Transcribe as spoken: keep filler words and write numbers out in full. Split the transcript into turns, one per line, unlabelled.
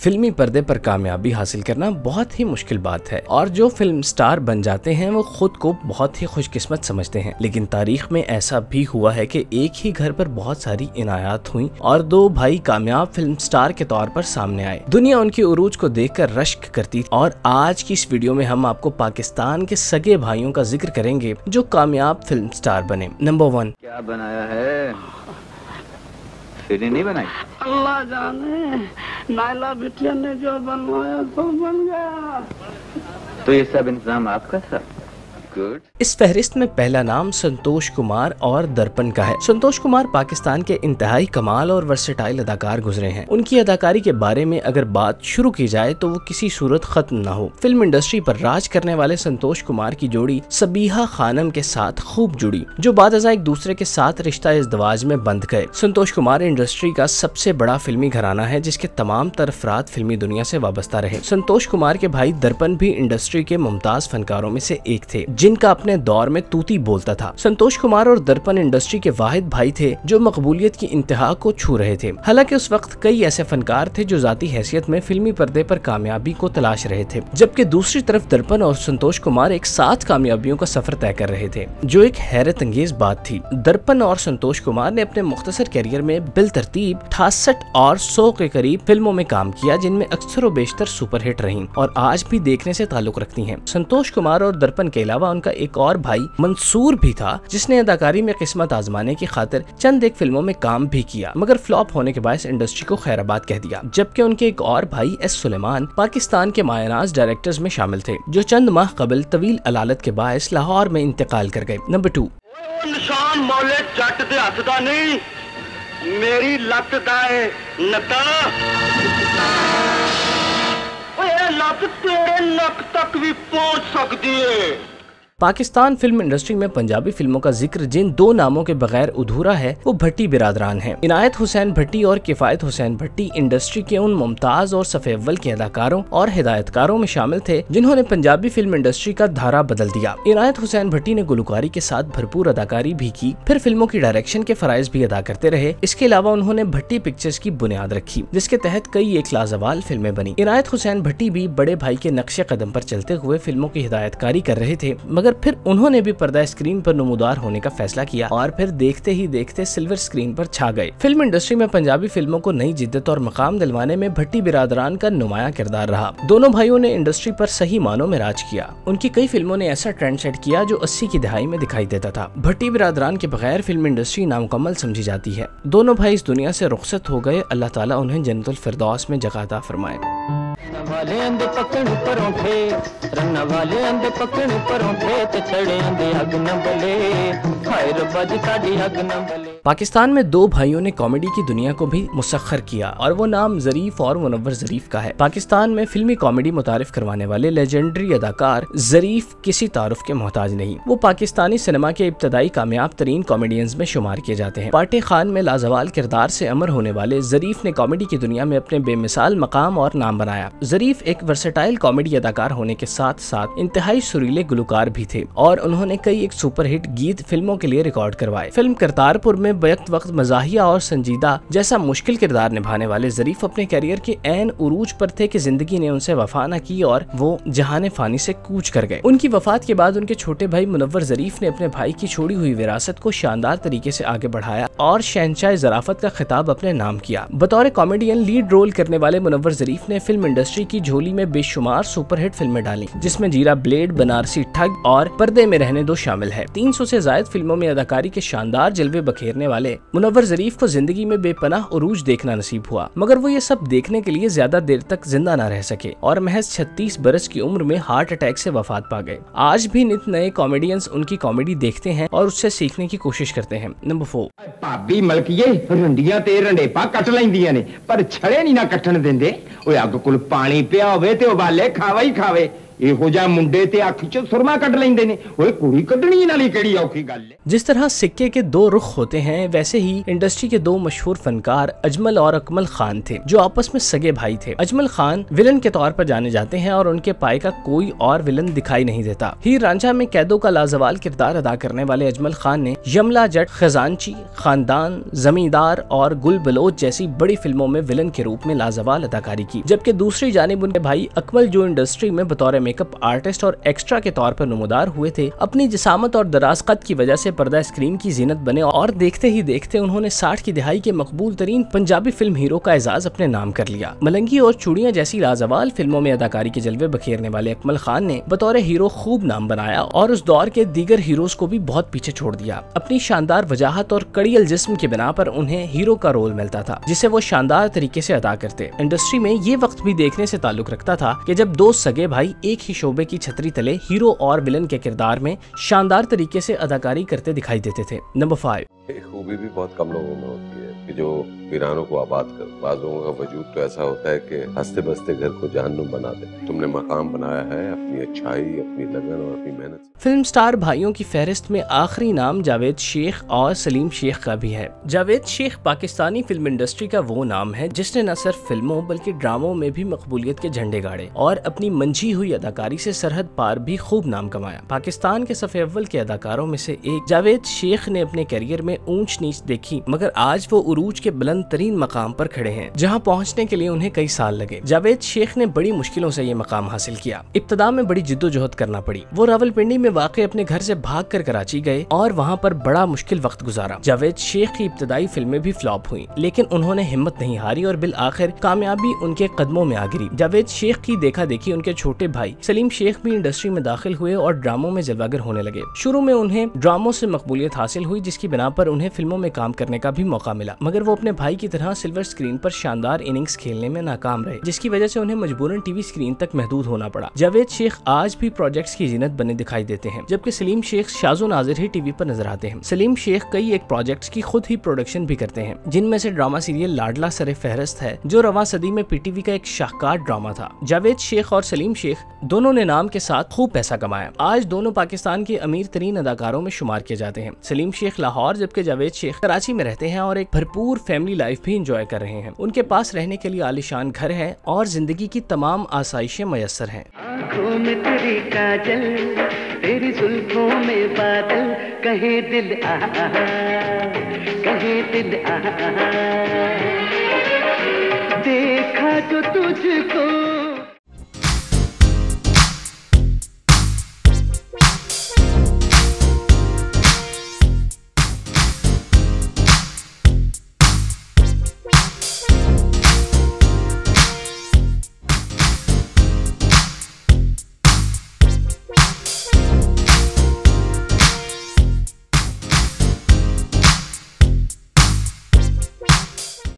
फिल्मी पर्दे पर कामयाबी हासिल करना बहुत ही मुश्किल बात है और जो फिल्म स्टार बन जाते हैं वो खुद को बहुत ही खुशकिस्मत समझते हैं। लेकिन तारीख में ऐसा भी हुआ है कि एक ही घर पर बहुत सारी इनायात हुई और दो भाई कामयाब फिल्म स्टार के तौर पर सामने आए। दुनिया उनकी उरूज को देखकर रश्क करती। और आज की इस वीडियो में हम आपको पाकिस्तान के सगे भाइयों का जिक्र करेंगे जो कामयाब फिल्म स्टार बने। नंबर वन,
क्या बनाया है? फिर नहीं बनाई,
अल्लाह जाने। नायला बिटिया ने जो बनवाया तो बन गया।
तो ये सब इंतजाम आपका था। गुड।
इस फहरिस्त में पहला नाम संतोष कुमार और दर्पण का है। संतोष कुमार पाकिस्तान के इंतहाई कमाल और वर्सेटाइल अदाकार गुजरे हैं। उनकी अदाकारी के बारे में अगर बात शुरू की जाए तो वो किसी सूरत खत्म न हो। फिल्म इंडस्ट्री पर राज करने वाले संतोष कुमार की जोड़ी सबीहा खानम के साथ खूब जुड़ी, जो बादशाह एक दूसरे के साथ रिश्ता इज़्दवाज में बंध गए। संतोष कुमार इंडस्ट्री का सबसे बड़ा फिल्मी घराना है जिसके तमाम तरफरात फिल्मी दुनिया से वाबस्ता रहे। संतोष कुमार के भाई दर्पण भी इंडस्ट्री के मुमताज फनकारों में से एक थे जिनका अपने दौर में तूती बोलता था। संतोष कुमार और दर्पण इंडस्ट्री के वाहिद भाई थे जो मकबूलियत की इंतहा को छू रहे थे। हालांकि उस वक्त कई ऐसे फनकार थे जो जाती हैसियत में फिल्मी पर्दे पर कामयाबी को तलाश रहे थे, जबकि दूसरी तरफ दर्पण और संतोष कुमार एक साथ कामयाबियों का सफर तय कर रहे थे, जो एक हैरत अंगेज बात थी। दर्पण और संतोष कुमार ने अपने मुख्तसर कैरियर में बिलतरतीब अठासठ और सौ के करीब फिल्मों में काम किया, जिनमें अक्सर व बेशतर सुपरहिट रही और आज भी देखने से ताल्लुक रखती हैं। संतोष कुमार और दर्पण के अलावा उनका एक और भाई मंसूर भी था जिसने अदाकारी में किस्मत आजमाने की खातिर चंद एक फिल्मों में काम भी किया, मगर फ्लॉप होने के बायस इंडस्ट्री को खैराबाद कह दिया। जबकि उनके एक और भाई एस सुलेमान पाकिस्तान के मायनाज डायरेक्टर्स में शामिल थे जो चंद माह कबल तवील अलालत के बायस लाहौर में इंतकाल कर गए। नंबर टू,
निशान मौले जट दे हसदा नहीं, मेरी लत दा है नता। ओए लत तेरे नक तक भी पहुंच सकती है।
पाकिस्तान फिल्म इंडस्ट्री में पंजाबी फिल्मों का जिक्र जिन दो नामों के बगैर अधूरा है वो भट्टी बिरादरान हैं। इनायत हुसैन भट्टी और किफायत हुसैन भट्टी इंडस्ट्री के उन मुमताज और सफ़े अव्वल के अदाकारों और हिदायतकारों में शामिल थे जिन्होंने पंजाबी फिल्म इंडस्ट्री का धारा बदल दिया। इनायत हुसैन भट्टी ने गुलकारी के साथ भरपूर अदाकारी भी की, फिर फिल्मों की डायरेक्शन के फराइज भी अदा करते रहे। इसके अलावा उन्होंने भट्टी पिक्चर्स की बुनियाद रखी जिसके तहत कई एक लाजवाल फिल्में बनी। इनायत हुसैन भट्टी भी बड़े भाई के नक्शे कदम पर चलते हुए फिल्मों की हिदायतकारी कर रहे थे, मगर फिर उन्होंने भी पर्दा स्क्रीन पर नमूदार होने का फैसला किया और फिर देखते ही देखते सिल्वर स्क्रीन पर छा गए। फिल्म इंडस्ट्री में पंजाबी फिल्मों को नई जिद्दत और मकाम दिलवाने में भट्टी बिरादरान का नुमाया किरदार रहा। दोनों भाइयों ने इंडस्ट्री पर सही मानों में राज किया। उनकी कई फिल्मों ने ऐसा ट्रेंड सेट किया जो अस्सी की दहाई में दिखाई देता था। भट्टी बिरादरान के बगैर फिल्म इंडस्ट्री नामुकम्मल समझी जाती है। दोनों भाई इस दुनिया से रुखसत हो गए। अल्लाह ताला उन्हें जन्नतुल फिरदौस में जगह अता फरमाए।
वाले अंदे पकड़ परोठे, रन्ना वाले अंदे पकड़ परोठे, ते छड़े अंदे अग न बले, हाय रब्बा जी साडी अग न बले।
पाकिस्तान में दो भाइयों ने कॉमेडी की दुनिया को भी मुसख्खर किया और वो नाम ज़रीफ और मुनव्वर ज़रीफ का है। पाकिस्तान में फिल्मी कॉमेडी मुतारिफ करवाने वाले लेजेंडरी अदाकार ज़रीफ किसी तारुफ के मोहताज नहीं। वो पाकिस्तानी सिनेमा के इब्तदाई कामयाब तरीन कॉमेडियंस में शुमार किए जाते हैं। पाटे खान में लाजवाल किरदार से अमर होने वाले ज़रीफ ने कॉमेडी की दुनिया में अपने बेमिसाल मकाम और नाम बनाया। ज़रीफ एक वर्सेटाइल कॉमेडी अदाकार होने के साथ साथ इंतहाई सुरीले गुलकार भी थे और उन्होंने कई एक सुपरहिट गीत फिल्मों के लिए रिकॉर्ड करवाए। फिल्म करतारपुर में बैक वक्त मजाहिया और संजीदा जैसा मुश्किल किरदार निभाने वाले ज़रीफ अपने कैरियर के ऐन उरूज पर थे कि जिंदगी ने उनसे वफा न की और वो जहाने फानी से कूच कर गए। उनकी वफात के बाद उनके छोटे भाई मुनव्वर ज़रीफ ने अपने भाई की छोड़ी हुई विरासत को शानदार तरीके से आगे बढ़ाया और शहंशाह ज़राफत का खिताब अपने नाम किया। बतौर कॉमेडियन लीड रोल करने वाले मुनव्वर ज़रीफ ने फिल्म इंडस्ट्री की झोली में बेशुमार सुपरहिट फिल्में डाली जिसमें जीरा ब्लेड, बनारसी ठग और पर्दे में रहने दो शामिल है। तीन सौ से ज्यादा फिल्मों में अदाकारी के शानदार जलवे बखेरने वाले मुनव्वर ज़रीफ को जिंदगी में बेपनाह उरूज देखना नसीब हुआ, मगर वो ये सब देखने के लिए ज्यादा देर तक जिंदा न रह सके और महज छत्तीस बरस की उम्र में हार्ट अटैक से वफात पा गए। आज भी नित नए कॉमेडियंस उनकी कॉमेडी देखते हैं और उससे सीखने की कोशिश करते हैं। नंबर फोर,
भाभी मलकीए रंडियां ते रंडेपा कट लैंदियां ने पर छड़े नहीं ना कट्टन देंदे। ओए अग कोल पानी पिया होवे ते उबाले खावे ही खावे। ਇਹੋ ਜਿਹਾ ਮੁੰਡੇ ਤੇ ਅੱਖ 'ਚ ਸੁਰਮਾ ਕੱਢ ਲੈਂਦੇ ਨੇ। ਓਏ ਕੁੜੀ ਕੱਢਣੀ ਨਾਲੀ ਕਿਹੜੀ ਔਖੀ ਗੱਲ ਹੈ।
जिस तरह सिक्के के दो रुख होते हैं वैसे ही इंडस्ट्री के दो मशहूर फनकार अजमल और अकमल खान थे जो आपस में सगे भाई थे। अजमल खान विलन के तौर पर जाने जाते हैं और उनके पाए का कोई और विलन दिखाई नहीं देता। हीर रांझा में कैदों का लाजवाल किरदार अदा करने वाले अजमल खान ने यमला जट, खजानची, खानदान, जमींदार और गुल बलोच जैसी बड़ी फिल्मों में विलन के रूप में लाजवाल अदाकारी की, जबकि दूसरी जानिब उनके भाई अकमल जो इंडस्ट्री में बतौर मेकअप आर्टिस्ट और एक्स्ट्रा के तौर पर नमूदार हुए थे, अपनी जिसामत और दराज कद की वजह से पर्दा स्क्रीन की जीनत बने और देखते ही देखते उन्होंने साठ की दिहाई के मकबूल तरीन पंजाबी फिल्म हीरो का एजाज अपने नाम कर लिया। मलंगी और चूड़ियां जैसी लाजवाल फिल्मों में अदाकारी के जलवे बखेरने वाले अकमल खान ने बतौर हीरो खूब नाम बनाया और उस दौर के दीगर हीरोज को भी बहुत पीछे छोड़ दिया। अपनी शानदार वजाहत और कड़ियल जिस्म की बिना पर उन्हें हीरो का रोल मिलता था जिसे वो शानदार तरीके से अदा करते। इंडस्ट्री में ये वक्त भी देखने से ताल्लुक रखता था कि जब दो सगे भाई एक ही शोबे की छतरी तले हीरो और विलन के किरदार में शानदार तरीके से अदाकारी करते दिखाई देते थे। Number five.
खूबी भी बहुत कम लोगों में होती है कि जो वीरानों को आबाद कर। बाज़ लोगों का वजूद तो ऐसा होता है कि हंसते बसते घर को जहन्नुम बना दे। तुमने मकाम बनाया है अपनी अच्छाई, अपनी लगन और अपनी मेहनत।
फिल्म स्टार भाइयों की फहरिस्त में आखिरी नाम जावेद शेख और सलीम शेख का भी है। जावेद शेख पाकिस्तानी फिल्म इंडस्ट्री का वो नाम है जिसने न सिर्फ फिल्मों बल्कि ड्रामों में भी मकबूलियत के झंडे गाड़े और अपनी मंझी हुई अदाकारी से सरहद पार भी खूब नाम कमाया। पाकिस्तान के सफ़े अव्वल के अदाकारों में से एक जावेद शेख ने अपने करियर में ऊंच नीच देखी, मगर आज वो उरूज के बुलंद तरीन मकाम पर खड़े हैं जहां पहुंचने के लिए उन्हें कई साल लगे। जावेद शेख ने बड़ी मुश्किलों से ये मकाम हासिल किया। इब्तदा में बड़ी जिद्दोजहद करना पड़ी। वो रावलपिंडी में वाक़ अपने घर से भाग कर कराची गए और वहां पर बड़ा मुश्किल वक्त गुजारा। जावेद शेख की इब्तदाई फिल्में भी फ्लॉप हुई, लेकिन उन्होंने हिम्मत नहीं हारी और बिल आखिर कामयाबी उनके कदमों में आ गिरी। जावेद शेख की देखा देखी उनके छोटे भाई सलीम शेख भी इंडस्ट्री में दाखिल हुए और ड्रामों में जलवागर होने लगे। शुरू में उन्हें ड्रामों से मकबूलियत हासिल हुई जिसकी बिना पर उन्हें फिल्मों में काम करने का भी मौका मिला, मगर वो अपने भाई की तरह सिल्वर स्क्रीन पर शानदार इनिंग्स खेलने में नाकाम रहे, जिसकी वजह से उन्हें मजबूरन टीवी स्क्रीन तक महदूद होना पड़ा। जावेद शेख आज भी प्रोजेक्ट्स की जीनत बने दिखाई देते हैं, जबकि सलीम शेख शाजो नाजिर ही टीवी पर नजर आते हैं। सलीम शेख कई एक प्रोजेक्ट्स की खुद ही प्रोडक्शन भी करते हैं, जिनमें से ड्रामा सीरियल लाडला सरे फहरिस्त है जो रवां सदी में पीटीवी का एक शाहकार ड्रामा था। जावेद शेख और सलीम शेख दोनों ने नाम के साथ खूब पैसा कमाया। आज दोनों पाकिस्तान के अमीर तरीन अदाकारों में शुमार किए जाते हैं। सलीम शेख लाहौर जबकि जावेद शेख कराची में रहते हैं और एक भरपूर फैमिली लाइफ भी इंजॉय कर रहे हैं। उनके पास रहने के लिए आलीशान घर है और जिंदगी की तमाम आसाइशें मयसर हैं।
आँखों में तेरी काजल, तेरी जुल्फों में बादल, कहे दिल आ कहे दिल आ, देखा जो तुझको